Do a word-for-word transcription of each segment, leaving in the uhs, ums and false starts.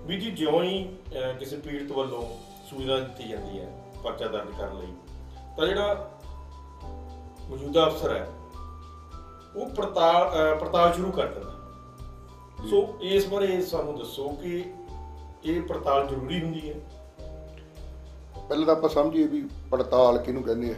ਵੀ ਜੀ ਜਿਉਂ ਹੀ ਅਹ, ਕਿਸੇ ਪੀੜਤ ਵੱਲੋਂ ਸੂਚਨਾ ਦਿੱਤੀ ਜਾਂਦੀ ਹੈ ਪਰਚਾ ਦਰਜ ਕਰਨ ਲਈ, ਤਾਂ ਜਿਹੜਾ ਮੌਜੂਦਾ ਅਫਸਰ ਹੈ ਉਹ ਪੜਤਾਲ ਅਹ, ਪੜਤਾਲ ਸ਼ੁਰੂ ਕਰ ਦਿੰਦਾ। ਸੋ ਇਸ ਬਾਰੇ ਸਾਨੂੰ ਦੱਸੋ ਕਿ ਇਹ ਪੜਤਾਲ ਜ਼ਰੂਰੀ ਹੁੰਦੀ ਹੈ? ਪਹਿਲਾਂ ਤਾਂ ਆਪਾਂ ਸਮਝੀਏ ਵੀ ਪੜਤਾਲ ਕਿਹਨੂੰ ਕਹਿੰਦੇ ਆ।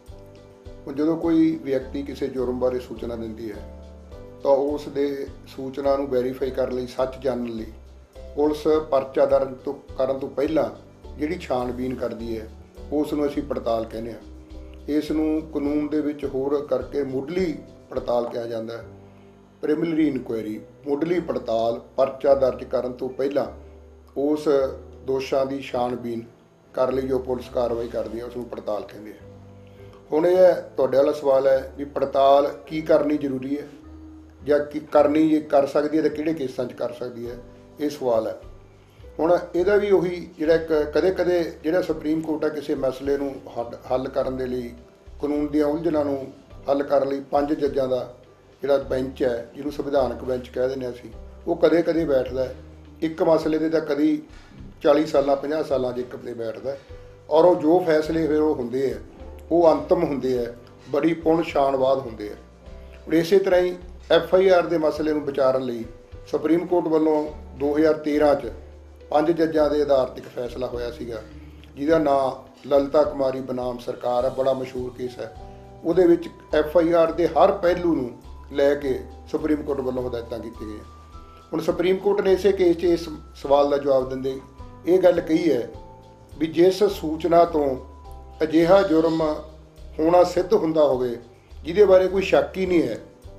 ਹੁਣ ਜਦੋਂ ਕੋਈ ਵਿਅਕਤੀ ਕਿਸੇ ਜੁਰਮ ਬਾਰੇ ਸੂਚਨਾ ਦਿੰਦੀ ਹੈ ਤਾਂ ਉਸ ਦੇ ਸੂਚਨਾ ਨੂੰ ਵੈਰੀਫਾਈ ਕਰਨ ਲਈ, ਸੱਚ ਜਾਣਨ ਲਈ ਪੁਲਿਸ ਪਰਚਾ ਦਰਜ ਤੋਂ ਕਰਨ ਤੋਂ ਪਹਿਲਾਂ ਜਿਹੜੀ ਛਾਣਬੀਨ ਕਰਦੀ ਹੈ ਉਸ ਨੂੰ ਅਸੀਂ ਪੜਤਾਲ ਕਹਿੰਦੇ ਹਾਂ। ਇਸ ਨੂੰ ਕਾਨੂੰਨ ਦੇ ਵਿੱਚ ਹੋਰ ਕਰਕੇ ਮੁੱਢਲੀ ਪੜਤਾਲ ਕਿਹਾ ਜਾਂਦਾ ਹੈ। ਪ੍ਰੀਲਿਮਿਨਰੀ ਇਨਕੁਆਇਰੀ, ਮੁੱਢਲੀ ਪੜਤਾਲ ਪਰਚਾ ਦਰਜ ਕਰਨ ਤੋਂ ਪਹਿਲਾਂ ਉਸ ਦੋਸ਼ਾਂ ਦੀ ਛਾਣਬੀਨ ਕਰ ਲਈ ਜੋ ਪੁਲਿਸ ਕਾਰਵਾਈ ਕਰਦੀ ਹੈ ਉਸ ਨੂੰ ਪੜਤਾਲ ਕਹਿੰਦੇ ਆ। ਹੁਣ ਇਹ ਤੁਹਾਡੇ ਵਾਲਾ ਸਵਾਲ ਹੈ ਵੀ ਪੜਤਾਲ ਕੀ ਕਰਨੀ ਜ਼ਰੂਰੀ ਹੈ ਜਾਂ ਕੀ ਕਰਨੀ ਜੇ ਕਰ ਸਕਦੀ ਹੈ ਤਾਂ ਕਿਹੜੇ ਕੇਸਾਂ 'ਚ ਕਰ ਸਕਦੀ ਹੈ, ਇਹ ਸਵਾਲ ਹੈ। ਹੁਣ ਇਹਦਾ ਵੀ ਉਹੀ ਜਿਹੜਾ ਇੱਕ ਕਦੇ ਕਦੇ ਜਿਹੜਾ ਸੁਪਰੀਮ ਕੋਰਟ ਹੈ ਕਿਸੇ ਮਸਲੇ ਨੂੰ ਹੱਲ ਹੱਲ ਕਰਨ ਦੇ ਲਈ, ਕਾਨੂੰਨ ਦੀਆਂ ਉਲਝਣਾਂ ਨੂੰ ਹੱਲ ਕਰਨ ਲਈ ਪੰਜ ਜੱਜਾਂ ਦਾ ਜਿਹੜਾ ਬੈਂਚ ਹੈ, ਜਿਹਨੂੰ ਸੰਵਿਧਾਨਕ ਬੈਂਚ ਕਹਿ ਦਿੰਦੇ ਹਾਂ ਅਸੀਂ, ਉਹ ਕਦੇ ਕਦੇ ਬੈਠਦਾ ਹੈ ਇੱਕ ਮਸਲੇ ਦੇ, ਤਾਂ ਕਦੀ ਚਾਲੀ ਸਾਲਾਂ ਪੰਜਾਹ ਸਾਲਾਂ 'ਚ ਇੱਕ ਤੇ ਬੈਠਦਾ, ਔਰ ਉਹ ਜੋ ਫੈਸਲੇ ਫਿਰ ਉਹ ਹੁੰਦੇ ਆ ਉਹ ਅੰਤਮ ਹੁੰਦੇ ਆ, ਬੜੀ ਪੁਣ ਛਾਣ ਬਾਅਦ ਹੁੰਦੇ ਆ। ਹੁਣ ਇਸੇ ਤਰ੍ਹਾਂ ਹੀ ਐਫ ਆਈ ਆਰ ਦੇ ਮਸਲੇ ਨੂੰ ਵਿਚਾਰਨ ਲਈ ਸੁਪਰੀਮ ਕੋਰਟ ਵੱਲੋਂ ਦੋ ਹਜ਼ਾਰ ਤੇਰ੍ਹਾਂ 'ਚ ਪੰਜ ਜੱਜਾਂ ਦੇ ਆਧਾਰ 'ਤੇ ਇੱਕ ਫੈਸਲਾ ਹੋਇਆ ਸੀਗਾ, ਜਿਹਦਾ ਨਾਂ ਲਲਿਤਾ ਕੁਮਾਰੀ ਬਨਾਮ ਸਰਕਾਰ ਹੈ, ਬੜਾ ਮਸ਼ਹੂਰ ਕੇਸ ਹੈ। ਉਹਦੇ ਵਿੱਚ ਐਫ ਆਈ ਆਰ ਦੇ ਹਰ ਪਹਿਲੂ ਨੂੰ ਲੈ ਕੇ ਸੁਪਰੀਮ ਕੋਰਟ ਵੱਲੋਂ ਹਦਾਇਤਾਂ ਕੀਤੀਆਂ ਗਈਆਂ। ਹੁਣ ਸੁਪਰੀਮ ਕੋਰਟ ਨੇ ਇਸੇ ਕੇਸ 'ਚ ਇਸ ਸਵਾਲ ਦਾ ਜਵਾਬ ਦਿੰਦੇ ਇਹ ਗੱਲ ਕਹੀ ਹੈ ਵੀ ਜਿਸ ਸੂਚਨਾ ਤੋਂ ਅਜਿਹਾ ਜੁਰਮ ਹੋਣਾ ਸਿੱਧ ਹੁੰਦਾ ਹੋਵੇ ਜਿਹਦੇ ਬਾਰੇ ਕੋਈ ਸ਼ੱਕ ਹੀ ਨਹੀਂ ਹੈ,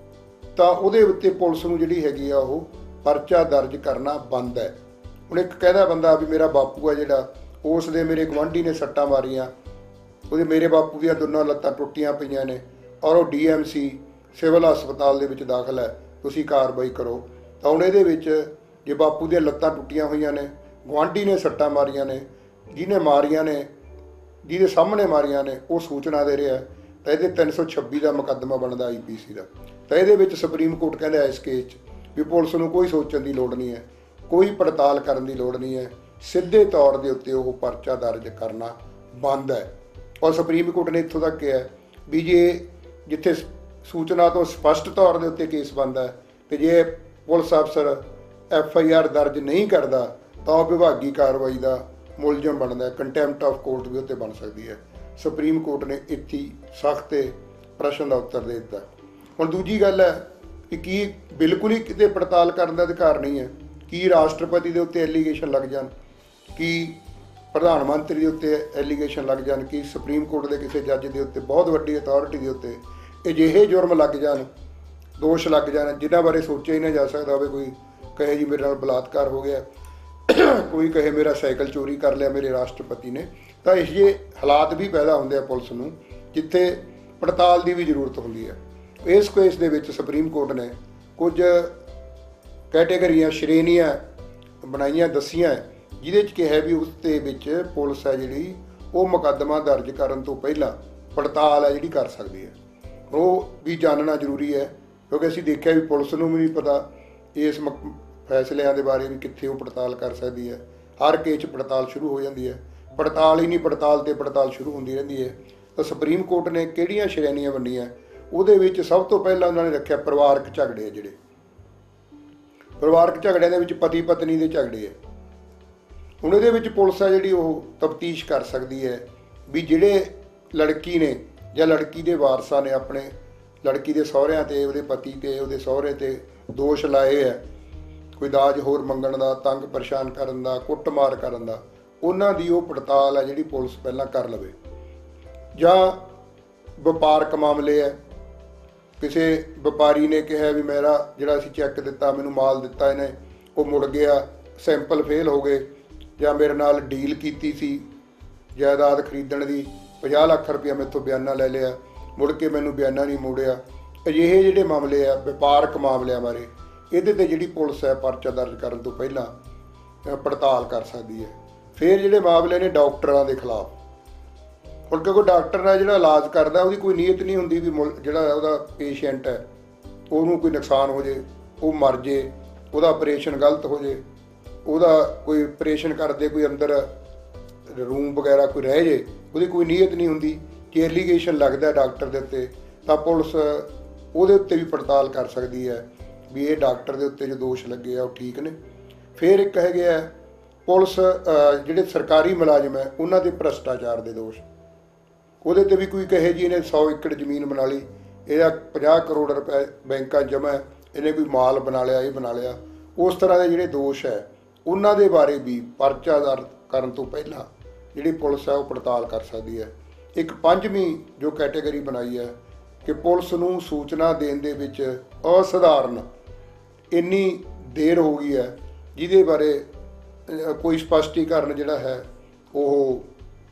ਤਾਂ ਉਹਦੇ ਉੱਤੇ ਪੁਲਿਸ ਨੂੰ ਜਿਹੜੀ ਹੈਗੀ ਆ ਉਹ ਪਰਚਾ ਦਰਜ ਕਰਨਾ ਬੰਦ ਹੈ। ਹੁਣ ਇੱਕ ਕਹਿੰਦਾ ਬੰਦਾ ਵੀ ਮੇਰਾ ਬਾਪੂ ਹੈ ਜਿਹੜਾ, ਉਸ ਦੇ ਮੇਰੇ ਗੁਆਂਢੀ ਨੇ ਸੱਟਾਂ ਮਾਰੀਆਂ, ਉਹਦੇ ਮੇਰੇ ਬਾਪੂ ਦੀਆਂ ਦੋਨੋਂ ਲੱਤਾਂ ਟੁੱਟੀਆਂ ਪਈਆਂ ਨੇ ਔਰ ਉਹ ਡੀ ਐਮ ਸੀ ਸਿਵਲ ਹਸਪਤਾਲ ਦੇ ਵਿੱਚ ਦਾਖਲ ਹੈ, ਤੁਸੀਂ ਕਾਰਵਾਈ ਕਰੋ। ਤਾਂ ਹੁਣ ਇਹਦੇ ਵਿੱਚ ਜੇ ਬਾਪੂ ਦੀਆਂ ਲੱਤਾਂ ਟੁੱਟੀਆਂ ਹੋਈਆਂ ਨੇ, ਗੁਆਂਢੀ ਨੇ ਸੱਟਾਂ ਮਾਰੀਆਂ ਨੇ, ਜਿਹਨੇ ਮਾਰੀਆਂ ਨੇ, ਜਿਹਦੇ ਸਾਹਮਣੇ ਮਾਰੀਆਂ ਨੇ ਉਹ ਸੂਚਨਾ ਦੇ ਰਿਹਾ, ਤਾਂ ਇਹਦੇ ਤਿੰਨ ਸੌ ਛੱਬੀ ਦਾ ਮੁਕੱਦਮਾ ਬਣਦਾ ਆਈ ਪੀ ਸੀ ਦਾ। ਤਾਂ ਇਹਦੇ ਵਿੱਚ ਸੁਪਰੀਮ ਕੋਰਟ ਕਹਿੰਦਾ ਇਸ ਕੇਸ 'ਚ ਵੀ ਪੁਲਿਸ ਨੂੰ ਕੋਈ ਸੋਚਣ ਦੀ ਲੋੜ ਨਹੀਂ ਹੈ, ਕੋਈ ਪੜਤਾਲ ਕਰਨ ਦੀ ਲੋੜ ਨਹੀਂ ਹੈ, ਸਿੱਧੇ ਤੌਰ ਦੇ ਉੱਤੇ ਉਹ ਪਰਚਾ ਦਰਜ ਕਰਨਾ ਬੰਦ ਹੈ। ਔਰ ਸੁਪਰੀਮ ਕੋਰਟ ਨੇ ਇੱਥੋਂ ਤੱਕ ਕਿਹਾ ਵੀ ਜੇ ਜਿੱਥੇ ਸੂਚਨਾ ਤੋਂ ਸਪਸ਼ਟ ਤੌਰ ਦੇ ਉੱਤੇ ਕੇਸ ਬਣਦਾ ਹੈ ਅਤੇ ਜੇ ਪੁਲਿਸ ਅਫਸਰ ਐਫ ਆਈ ਆਰ ਦਰਜ ਨਹੀਂ ਕਰਦਾ ਤਾਂ ਉਹ ਵਿਭਾਗੀ ਕਾਰਵਾਈ ਦਾ ਮੁਲਜ਼ਮ ਬਣਦਾ, ਕੰਟੈਂਪਟ ਆਫ ਕੋਰਟ ਵੀ ਉੱਤੇ ਬਣ ਸਕਦੀ ਹੈ। ਸੁਪਰੀਮ ਕੋਰਟ ਨੇ ਇੱਥੇ ਸਖਤ ਤੇ ਪ੍ਰਸ਼ਨ ਦਾ ਉੱਤਰ ਦੇ ਦਿੱਤਾ। ਹੁਣ ਦੂਜੀ ਗੱਲ ਹੈ ਕਿ ਕੀ ਬਿਲਕੁਲ ਹੀ ਕਿਤੇ ਪੜਤਾਲ ਕਰਨ ਦਾ ਅਧਿਕਾਰ ਨਹੀਂ ਹੈ? ਕੀ ਰਾਸ਼ਟਰਪਤੀ ਦੇ ਉੱਤੇ ਐਲੀਗੇਸ਼ਨ ਲੱਗ ਜਾਣ, ਕੀ ਪ੍ਰਧਾਨ ਮੰਤਰੀ ਦੇ ਉੱਤੇ ਐਲੀਗੇਸ਼ਨ ਲੱਗ ਜਾਣ, ਕੀ ਸੁਪਰੀਮ ਕੋਰਟ ਦੇ ਕਿਸੇ ਜੱਜ ਦੇ ਉੱਤੇ, ਬਹੁਤ ਵੱਡੀ ਅਥਾਰਟੀ ਦੇ ਉੱਤੇ ਅਜਿਹੇ ਜੁਰਮ ਲੱਗ ਜਾਣ, ਦੋਸ਼ ਲੱਗ ਜਾਣ ਜਿਨ੍ਹਾਂ ਬਾਰੇ ਸੋਚਿਆ ਹੀ ਨਾ ਜਾ ਸਕਦਾ ਹੋਵੇ? ਕੋਈ ਕਹੇ ਜੀ ਮੇਰੇ ਨਾਲ ਬਲਾਤਕਾਰ ਹੋ ਗਿਆ, ਕੋਈ ਕਹੇ ਮੇਰਾ ਸਾਈਕਲ ਚੋਰੀ ਕਰ ਲਿਆ ਮੇਰੇ ਰਾਸ਼ਟਰਪਤੀ ਨੇ। ਤਾਂ ਇਹ ਜਿਹੇ ਹਾਲਾਤ ਵੀ ਪੈਦਾ ਹੁੰਦੇ ਆ ਪੁਲਿਸ ਨੂੰ ਜਿੱਥੇ ਪੜਤਾਲ ਦੀ ਵੀ ਜ਼ਰੂਰਤ ਹੁੰਦੀ ਹੈ। ਇਸ ਕੇਸ ਦੇ ਵਿੱਚ ਸੁਪਰੀਮ ਕੋਰਟ ਨੇ ਕੁਝ ਕੈਟੇਗਰੀਆਂ, ਸ਼੍ਰੇਣੀਆਂ ਬਣਾਈਆਂ, ਦੱਸੀਆਂ, ਜਿਹਦੇ 'ਚ ਕਿਹਾ ਵੀ ਉਸ ਦੇ ਵਿੱਚ ਪੁਲਿਸ ਹੈ ਜਿਹੜੀ ਉਹ ਮੁਕੱਦਮਾ ਦਰਜ ਕਰਨ ਤੋਂ ਪਹਿਲਾਂ ਪੜਤਾਲ ਹੈ ਜਿਹੜੀ ਕਰ ਸਕਦੀ ਹੈ। ਉਹ ਵੀ ਜਾਣਨਾ ਜ਼ਰੂਰੀ ਹੈ ਕਿਉਂਕਿ ਅਸੀਂ ਦੇਖਿਆ ਵੀ ਪੁਲਿਸ ਨੂੰ ਵੀ ਨਹੀਂ ਪਤਾ ਇਸ ਫੈਸਲਿਆਂ ਦੇ ਬਾਰੇ ਵੀ ਕਿੱਥੇ ਉਹ ਪੜਤਾਲ ਕਰ ਸਕਦੀ ਹੈ। ਹਰ ਕੇਸ 'ਚ ਪੜਤਾਲ ਸ਼ੁਰੂ ਹੋ ਜਾਂਦੀ ਹੈ, ਪੜਤਾਲ ਹੀ ਨਹੀਂ, ਪੜਤਾਲ 'ਤੇ ਪੜਤਾਲ ਸ਼ੁਰੂ ਹੁੰਦੀ ਰਹਿੰਦੀ ਹੈ। ਤਾਂ ਸੁਪਰੀਮ ਕੋਰਟ ਨੇ ਕਿਹੜੀਆਂ ਸ਼੍ਰੇਣੀਆਂ ਵੰਡੀਆਂ, ਉਹਦੇ ਵਿੱਚ ਸਭ ਤੋਂ ਪਹਿਲਾਂ ਉਹਨਾਂ ਨੇ ਰੱਖਿਆ ਪਰਿਵਾਰਕ ਝਗੜੇ। ਜਿਹੜੇ ਪਰਿਵਾਰਕ ਝਗੜਿਆਂ ਦੇ ਵਿੱਚ ਪਤੀ ਪਤਨੀ ਦੇ ਝਗੜੇ ਹੈ, ਹੁਣ ਇਹਦੇ ਵਿੱਚ ਪੁਲਿਸ ਹੈ ਜਿਹੜੀ ਉਹ ਤਫਤੀਸ਼ ਕਰ ਸਕਦੀ ਹੈ ਵੀ ਜਿਹੜੇ ਲੜਕੀ ਨੇ ਜਾਂ ਲੜਕੀ ਦੇ ਵਾਰਸਾਂ ਨੇ ਆਪਣੇ ਲੜਕੀ ਦੇ ਸਹੁਰਿਆਂ 'ਤੇ, ਉਹਦੇ ਪਤੀ 'ਤੇ, ਉਹਦੇ ਸਹੁਰੇ 'ਤੇ ਦੋਸ਼ ਲਾਏ ਹੈ ਕੋਈ ਦਾਜ ਹੋਰ ਮੰਗਣ ਦਾ, ਤੰਗ ਪਰੇਸ਼ਾਨ ਕਰਨ ਦਾ, ਕੁੱਟਮਾਰ ਕਰਨ ਦਾ, ਉਹਨਾਂ ਦੀ ਉਹ ਪੜਤਾਲ ਹੈ ਜਿਹੜੀ ਪੁਲਿਸ ਪਹਿਲਾਂ ਕਰ ਲਵੇ। ਜਾਂ ਵਪਾਰਕ ਮਾਮਲੇ ਹੈ, ਕਿਸੇ ਵਪਾਰੀ ਨੇ ਕਿਹਾ ਵੀ ਮੇਰਾ ਜਿਹੜਾ ਅਸੀਂ ਚੈੱਕ ਦਿੱਤਾ, ਮੈਨੂੰ ਮਾਲ ਦਿੱਤਾ ਇਹਨੇ, ਉਹ ਮੁੜ ਗਿਆ, ਸੈਂਪਲ ਫੇਲ ਹੋ ਗਏ, ਜਾਂ ਮੇਰੇ ਨਾਲ ਡੀਲ ਕੀਤੀ ਸੀ ਜਾਇਦਾਦ ਖਰੀਦਣ ਦੀ, ਪੰਜਾਹ ਲੱਖ ਰੁਪਇਆ ਮੈਥੋਂ ਬਿਆਨਾ ਲੈ ਲਿਆ, ਮੁੜ ਕੇ ਮੈਨੂੰ ਬਿਆਨਾ ਨਹੀਂ ਮੋੜਿਆ। ਅਜਿਹੇ ਜਿਹੜੇ ਮਾਮਲੇ ਆ ਵਪਾਰਕ ਮਾਮਲਿਆਂ ਬਾਰੇ, ਇਹਦੇ 'ਤੇ ਜਿਹੜੀ ਪੁਲਿਸ ਹੈ ਪਰਚਾ ਦਰਜ ਕਰਨ ਤੋਂ ਪਹਿਲਾਂ ਪੜਤਾਲ ਕਰ ਸਕਦੀ ਹੈ। ਫਿਰ ਜਿਹੜੇ ਮਾਮਲੇ ਨੇ ਡਾਕਟਰਾਂ ਦੇ ਖਿਲਾਫ, ਹੁਣ ਕਿਉਂਕਿ ਡਾਕਟਰ ਹੈ ਜਿਹੜਾ ਇਲਾਜ ਕਰਦਾ ਉਹਦੀ ਕੋਈ ਨੀਅਤ ਨਹੀਂ ਹੁੰਦੀ ਵੀ ਮੁਲ ਜਿਹੜਾ ਉਹਦਾ ਪੇਸ਼ੈਂਟ ਹੈ ਉਹਨੂੰ ਕੋਈ ਨੁਕਸਾਨ ਹੋ ਜੇ, ਉਹ ਮਰ ਜੇ, ਉਹਦਾ ਆਪਰੇਸ਼ਨ ਗਲਤ ਹੋ ਜੇ, ਉਹਦਾ ਕੋਈ ਆਪਰੇਸ਼ਨ ਕਰਦੇ ਕੋਈ ਅੰਦਰ ਰੂਮ ਵਗੈਰਾ ਕੋਈ ਰਹਿ ਜੇ, ਉਹਦੀ ਕੋਈ ਨੀਅਤ ਨਹੀਂ ਹੁੰਦੀ ਕਿ ਐਲੀਗੇਸ਼ਨ ਲੱਗਦਾ ਡਾਕਟਰ ਦੇ ਉੱਤੇ, ਤਾਂ ਪੁਲਿਸ ਉਹਦੇ ਉੱਤੇ ਵੀ ਪੜਤਾਲ ਕਰ ਸਕਦੀ ਹੈ ਵੀ ਇਹ ਡਾਕਟਰ ਦੇ ਉੱਤੇ ਜੋ ਦੋਸ਼ ਲੱਗੇ ਆ ਉਹ ਠੀਕ ਨੇ। ਫਿਰ ਇੱਕ ਹੈਗੇ ਆ ਪੁਲਿਸ ਜਿਹੜੇ ਸਰਕਾਰੀ ਮੁਲਾਜ਼ਮ ਹੈ ਉਹਨਾਂ ਦੇ ਭ੍ਰਸ਼ਟਾਚਾਰ ਦੇ ਦੋਸ਼, ਉਹਦੇ 'ਤੇ ਵੀ ਕੋਈ ਕਹੇ ਜੀ ਇਹਨੇ ਸੌ ਏਕੜ ਜ਼ਮੀਨ ਬਣਾ ਲਈ, ਇਹਦਾ ਪੰਜਾਹ ਕਰੋੜ ਰੁਪਏ ਬੈਂਕਾਂ ਜਮ੍ਹਾਂ, ਇਹਨੇ ਕੋਈ ਮਾਲ ਬਣਾ ਲਿਆ, ਇਹ ਬਣਾ ਲਿਆ, ਉਸ ਤਰ੍ਹਾਂ ਦੇ ਜਿਹੜੇ ਦੋਸ਼ ਹੈ ਉਹਨਾਂ ਦੇ ਬਾਰੇ ਵੀ ਪਰਚਾ ਦਰਜ ਕਰਨ ਤੋਂ ਪਹਿਲਾਂ ਜਿਹੜੀ ਪੁਲਿਸ ਹੈ ਉਹ ਪੜਤਾਲ ਕਰ ਸਕਦੀ ਹੈ। ਇੱਕ ਪੰਜਵੀਂ ਜੋ ਕੈਟੇਗਰੀ ਬਣਾਈ ਹੈ ਕਿ ਪੁਲਿਸ ਨੂੰ ਸੂਚਨਾ ਦੇਣ ਦੇ ਵਿੱਚ ਅਸਧਾਰਨ ਇੰਨੀ ਦੇਰ ਹੋ ਗਈ ਹੈ ਜਿਹਦੇ ਬਾਰੇ ਕੋਈ ਸਪਸ਼ਟੀਕਰਨ ਜਿਹੜਾ ਹੈ ਉਹ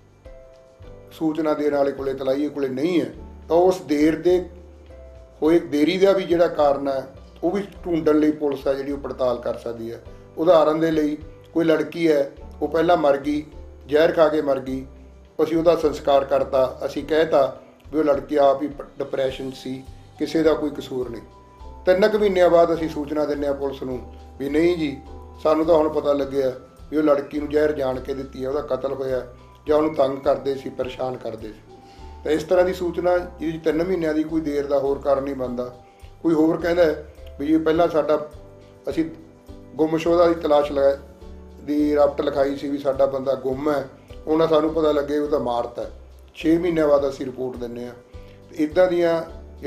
ਸੂਚਨਾ ਦੇਣ ਵਾਲੇ ਕੋਲੇ ਤਲਾਈਏ ਕੋਲੇ ਨਹੀਂ ਹੈ, ਤਾਂ ਉਸ ਦੇਰ ਦੇ ਹੋਏ ਦੇਰੀ ਦਾ ਵੀ ਜਿਹੜਾ ਕਾਰਨ ਹੈ ਉਹ ਵੀ ਢੂੰਡਣ ਲਈ ਪੁਲਿਸ ਹੈ ਜਿਹੜੀ ਉਹ ਪੜਤਾਲ ਕਰ ਸਕਦੀ ਹੈ। ਉਦਾਹਰਨ ਦੇ ਲਈ ਕੋਈ ਲੜਕੀ ਹੈ, ਉਹ ਪਹਿਲਾਂ ਮਰ ਗਈ, ਜ਼ਹਿਰ ਖਾ ਕੇ ਮਰ ਗਈ, ਅਸੀਂ ਉਹਦਾ ਸੰਸਕਾਰ ਕਰਤਾ, ਅਸੀਂ ਕਹਿਤਾ ਵੀ ਉਹ ਲੜਕੀ ਆਪ ਹੀ ਡਿਪਰੈਸ਼ਨ ਸੀ, ਕਿਸੇ ਦਾ ਕੋਈ ਕਸੂਰ ਨਹੀਂ। ਤਿੰਨ ਕੁ ਮਹੀਨਿਆਂ ਬਾਅਦ ਅਸੀਂ ਸੂਚਨਾ ਦਿੰਦੇ ਹਾਂ ਪੁਲਿਸ ਨੂੰ ਵੀ ਨਹੀਂ ਜੀ ਸਾਨੂੰ ਤਾਂ ਹੁਣ ਪਤਾ ਲੱਗਿਆ ਵੀ ਉਹ ਲੜਕੀ ਨੂੰ ਜ਼ਹਿਰ ਜਾਣ ਕੇ ਦਿੱਤੀ ਹੈ, ਉਹਦਾ ਕਤਲ ਹੋਇਆ, ਜਾਂ ਉਹਨੂੰ ਤੰਗ ਕਰਦੇ ਸੀ, ਪਰੇਸ਼ਾਨ ਕਰਦੇ ਸੀ। ਤਾਂ ਇਸ ਤਰ੍ਹਾਂ ਦੀ ਸੂਚਨਾ ਜਿਹਦੀ ਤਿੰਨ ਮਹੀਨਿਆਂ ਦੀ ਕੋਈ ਦੇਰ ਦਾ ਹੋਰ ਕਾਰਨ ਨਹੀਂ ਬਣਦਾ। ਕੋਈ ਹੋਰ ਕਹਿੰਦਾ ਵੀ ਜੀ ਪਹਿਲਾਂ ਸਾਡਾ ਅਸੀਂ ਗੁੰਮਸ਼ੁਦਾ ਦੀ ਤਲਾਸ਼ ਲਗਾ ਦੀ ਰਾਪਟ ਲਿਖਾਈ ਸੀ ਵੀ ਸਾਡਾ ਬੰਦਾ ਗੁੰਮ ਹੈ, ਉਹਨਾਂ ਸਾਨੂੰ ਪਤਾ ਲੱਗੇ ਉਹ ਤਾਂ ਮਾਰਤਾ, ਛੇ ਮਹੀਨਿਆਂ ਬਾਅਦ ਅਸੀਂ ਰਿਪੋਰਟ ਦਿੰਦੇ ਹਾਂ। ਇੱਦਾਂ ਦੀਆਂ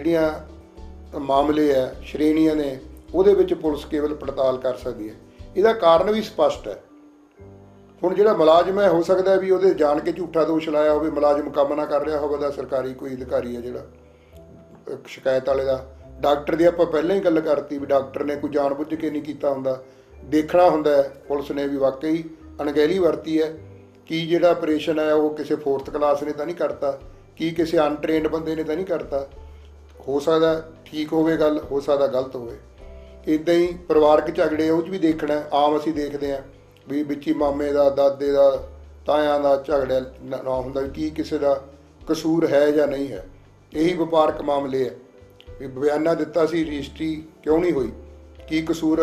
ਜਿਹੜੀਆਂ ਮਾਮਲੇ ਹੈ ਸ਼੍ਰੇਣੀਆਂ ਨੇ ਉਹਦੇ ਵਿੱਚ ਪੁਲਿਸ ਕੇਵਲ ਪੜਤਾਲ ਕਰ ਸਕਦੀ ਹੈ। ਇਹਦਾ ਕਾਰਨ ਵੀ ਸਪਸ਼ਟ ਹੈ। ਹੁਣ ਜਿਹੜਾ ਮੁਲਾਜ਼ਮ ਹੈ ਹੋ ਸਕਦਾ ਵੀ ਉਹਦੇ ਜਾਣ ਕੇ ਝੂਠਾ ਦੋਸ਼ ਲਾਇਆ ਹੋਵੇ, ਮੁਲਾਜ਼ਮ ਕੰਮ ਨਾ ਕਰ ਰਿਹਾ ਹੋਵੇ, ਦਾ ਸਰਕਾਰੀ ਕੋਈ ਅਧਿਕਾਰੀ ਹੈ ਜਿਹੜਾ ਸ਼ਿਕਾਇਤ ਵਾਲੇ ਦਾ। ਡਾਕਟਰ ਦੀ ਆਪਾਂ ਪਹਿਲਾਂ ਹੀ ਗੱਲ ਕਰਤੀ ਵੀ ਡਾਕਟਰ ਨੇ ਕੋਈ ਜਾਣ ਬੁੱਝ ਕੇ ਨਹੀਂ ਕੀਤਾ ਹੁੰਦਾ, ਦੇਖਣਾ ਹੁੰਦਾ ਪੁਲਿਸ ਨੇ ਵੀ ਵਾਕਈ ਅਣਗਹਿਲੀ ਵਰਤੀ ਹੈ, ਕੀ ਜਿਹੜਾ ਆਪਰੇਸ਼ਨ ਹੈ ਉਹ ਕਿਸੇ ਫੋਰਥ ਕਲਾਸ ਨੇ ਤਾਂ ਨਹੀਂ ਕਰਤਾ, ਕੀ ਕਿਸੇ ਅਨਟ੍ਰੇਨਡ ਬੰਦੇ ਨੇ ਤਾਂ ਨਹੀਂ ਕਰਤਾ। ਹੋ ਸਕਦਾ ਠੀਕ ਹੋਵੇ ਗੱਲ, ਹੋ ਸਕਦਾ ਗਲਤ ਹੋਵੇ। ਇੱਦਾਂ ਹੀ ਪਰਿਵਾਰਕ ਝਗੜੇ ਉਹ 'ਚ ਵੀ ਦੇਖਣਾ, ਆਮ ਅਸੀਂ ਦੇਖਦੇ ਹਾਂ ਵੀ ਵਿੱਚ ਹੀ ਮਾਮੇ ਦਾ, ਦਾਦੇ ਦਾ, ਤਾਇਆਂ ਦਾ ਝਗੜਾ ਨਾ ਹੁੰਦਾ ਵੀ ਕੀ ਕਿਸੇ ਦਾ ਕਸੂਰ ਹੈ ਜਾਂ ਨਹੀਂ ਹੈ। ਇਹੀ ਵਪਾਰਕ ਮਾਮਲੇ ਹੈ ਵੀ ਬਿਆਨਾ ਦਿੱਤਾ ਸੀ, ਰਜਿਸਟਰੀ ਕਿਉਂ ਨਹੀਂ ਹੋਈ, ਕੀ ਕਸੂਰ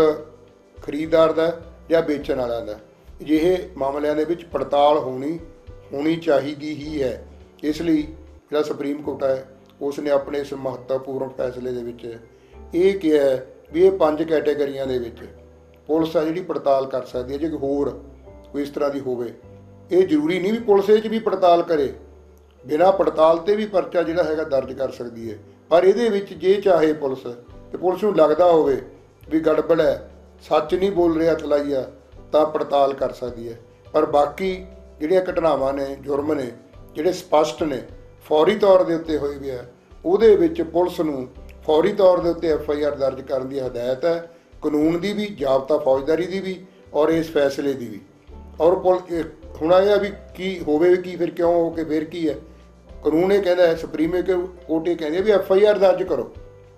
ਖਰੀਦਦਾਰ ਦਾ ਜਾਂ ਵੇਚਣ ਵਾਲਿਆਂ ਦਾ। ਅਜਿਹੇ ਮਾਮਲਿਆਂ ਦੇ ਵਿੱਚ ਪੜਤਾਲ ਹੋਣੀ ਹੋਣੀ ਚਾਹੀਦੀ ਹੀ ਹੈ। ਇਸ ਲਈ ਜਿਹੜਾ ਸੁਪਰੀਮ ਕੋਰਟ ਹੈ ਉਸ ਨੇ ਆਪਣੇ ਇਸ ਮਹੱਤਵਪੂਰਨ ਫੈਸਲੇ ਦੇ ਵਿੱਚ ਇਹ ਕਿਹਾ ਵੀ ਇਹ ਪੰਜ ਕੈਟੇਗਰੀਆਂ ਦੇ ਵਿੱਚ ਪੁਲਿਸ ਆ ਜਿਹੜੀ ਪੜਤਾਲ ਕਰ ਸਕਦੀ ਹੈ। ਜੇ ਹੋਰ ਕੋਈ ਇਸ ਤਰ੍ਹਾਂ ਦੀ ਹੋਵੇ, ਇਹ ਜ਼ਰੂਰੀ ਨਹੀਂ ਵੀ ਪੁਲਿਸ ਇਹ 'ਚ ਵੀ ਪੜਤਾਲ ਕਰੇ, ਬਿਨਾਂ ਪੜਤਾਲ 'ਤੇ ਵੀ ਪਰਚਾ ਜਿਹੜਾ ਹੈਗਾ ਦਰਜ ਕਰ ਸਕਦੀ ਹੈ। ਪਰ ਇਹਦੇ ਵਿੱਚ ਜੇ ਚਾਹੇ ਪੁਲਿਸ ਤੇ ਪੁਲਿਸ ਨੂੰ ਲੱਗਦਾ ਹੋਵੇ ਵੀ ਗੜਬੜ ਹੈ, ਸੱਚ ਨਹੀਂ ਬੋਲ ਰਿਹਾ ਤਲਾਈਆ, ਤਾਂ ਪੜਤਾਲ ਕਰ ਸਕਦੀ ਹੈ। ਪਰ ਬਾਕੀ ਜਿਹੜੀਆਂ ਘਟਨਾਵਾਂ ਨੇ, ਜੁਰਮ ਨੇ ਜਿਹੜੇ ਸਪਸ਼ਟ ਨੇ, ਫੌਰੀ ਤੌਰ ਦੇ ਉੱਤੇ ਹੋਏ ਵੀ ਹੈ, ਉਹਦੇ ਵਿੱਚ ਪੁਲਿਸ ਨੂੰ ਫੌਰੀ ਤੌਰ ਦੇ ਉੱਤੇ ਐਫ ਆਈ ਆਰ ਦਰਜ ਕਰਨ ਦੀ ਹਦਾਇਤ ਹੈ, ਕਾਨੂੰਨ ਦੀ ਵੀ, ਜ਼ਾਬਤਾ ਫੌਜਦਾਰੀ ਦੀ ਵੀ, ਔਰ ਇਸ ਫੈਸਲੇ ਦੀ ਵੀ। ਔਰ ਪੁਲ ਹੁਣ ਇਹ ਵੀ ਕੀ ਹੋਵੇ ਕੀ ਫਿਰ ਕਿਉਂ ਹੋ ਕੇ ਫਿਰ ਕੀ ਹੈ, ਕਾਨੂੰਨ ਇਹ ਕਹਿੰਦਾ ਹੈ, ਸੁਪਰੀਮ ਕੋਰਟ ਇਹ ਕਹਿੰਦੀ ਹੈ ਵੀ ਐਫ ਆਈ ਆਰ ਦਰਜ ਕਰੋ।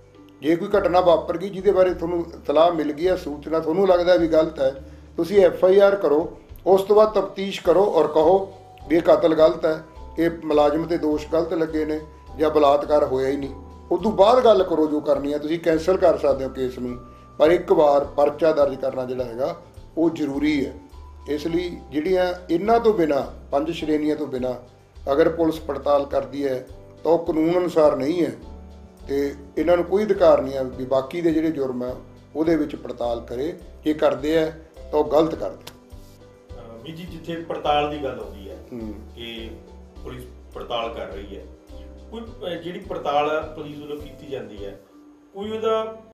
ਜੇ ਕੋਈ ਘਟਨਾ ਵਾਪਰ ਗਈ ਜਿਹਦੇ ਬਾਰੇ ਤੁਹਾਨੂੰ ਇਤਲਾਹ ਮਿਲ ਗਈ ਹੈ, ਸੂਚਨਾ ਤੁਹਾਨੂੰ ਲੱਗਦਾ ਵੀ ਗਲਤ ਹੈ, ਤੁਸੀਂ ਐਫ ਆਈ ਆਰ ਕਰੋ। ਉਸ ਤੋਂ ਬਾਅਦ ਤਫਤੀਸ਼ ਕਰੋ ਔਰ ਕਹੋ ਵੀ ਇਹ ਕਤਲ ਗਲਤ ਹੈ, ਇਹ ਮੁਲਾਜ਼ਮ 'ਤੇ ਦੋਸ਼ ਗਲਤ ਲੱਗੇ ਨੇ, ਜਾਂ ਬਲਾਤਕਾਰ ਹੋਇਆ ਹੀ ਨਹੀਂ। ਉਸ ਤੋਂ ਬਾਅਦ ਗੱਲ ਕਰੋ ਜੋ ਕਰਨੀ ਹੈ, ਤੁਸੀਂ ਕੈਂਸਲ ਕਰ ਸਕਦੇ ਹੋ ਕੇਸ ਨੂੰ, ਪਰ ਇੱਕ ਵਾਰ ਪਰਚਾ ਦਰਜ ਕਰਨਾ ਜਿਹੜਾ ਹੈਗਾ ਉਹ ਜ਼ਰੂਰੀ ਹੈ। ਇਸ ਲਈ ਜਿਹੜੀਆਂ ਇਹਨਾਂ ਤੋਂ ਬਿਨਾਂ, ਪੰਜ ਸ਼੍ਰੇਣੀਆਂ ਤੋਂ ਬਿਨਾਂ ਅਗਰ ਪੁਲਿਸ ਪੜਤਾਲ ਕਰਦੀ ਹੈ ਤਾਂ ਉਹ ਕਾਨੂੰਨ ਅਨੁਸਾਰ ਨਹੀਂ ਹੈ, ਅਤੇ ਇਹਨਾਂ ਨੂੰ ਕੋਈ ਅਧਿਕਾਰ ਨਹੀਂ ਹੈ ਵੀ ਬਾਕੀ ਦੇ ਜਿਹੜੇ ਜੁਰਮ ਹੈ ਉਹਦੇ ਵਿੱਚ ਪੜਤਾਲ ਕਰੇ। ਜੇ ਕਰਦੇ ਹੈ ਤਾਂ ਉਹ ਗਲਤ ਕਰਦੇ। ਵੀ ਜੀ ਜਿੱਥੇ ਪੜਤਾਲ ਦੀ ਗੱਲ ਆਉਂਦੀ ਹੈ ਕਿ ਪੁਲਿਸ ਪੜਤਾਲ ਕਰ ਰਹੀ ਹੈ, ਕੋਈ ਜਿਹੜੀ ਪੜਤਾਲ ਪੁਲਿਸ ਵੱਲੋਂ ਕੀਤੀ ਜਾਂਦੀ ਹੈ, ਕੋਈ ਉਹਦਾ